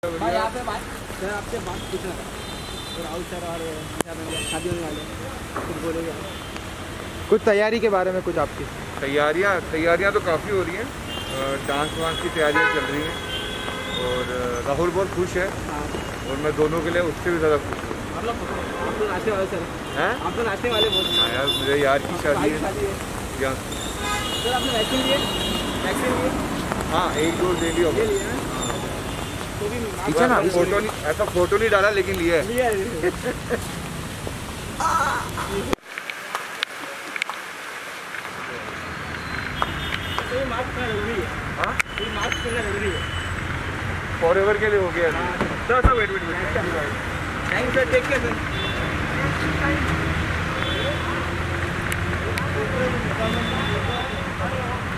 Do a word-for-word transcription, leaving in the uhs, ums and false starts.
भाई यहाँ पे बात सर आपसे बात पूछना था। तो राहुल सर और शादी होने वाले कुछ बोलेंगे? कुछ तैयारी के बारे में कुछ आपकी तैयारियाँ तैयारियाँ तो काफ़ी हो रही हैं। डांस वांस की तैयारियाँ चल रही हैं और राहुल बहुत खुश है। हाँ। और मैं दोनों के लिए उससे भी ज़्यादा खुश हूँ। आप लोग आप तो नाचने वाले सर हैं? आप तो नाचने वाले बहुत। हाँ यार, मेरे यार की शादी है। शादी है क्या सर? आपने वैक्सीन लिए? वैक्सीन लिए? हाँ, एक डोज ले लिया ये लिया ना? तो भी पीछे ना फोटो नहीं, ऐसा फोटो नहीं डाला लेकिन लिया है। लिया है। तो ये मास्क पहनना जरूरी है। हाँ, ये मास्क पहनना जरूरी है फॉर एवर के लिए हो गया। Sir sir wait wait wait thank you sir, take care sir.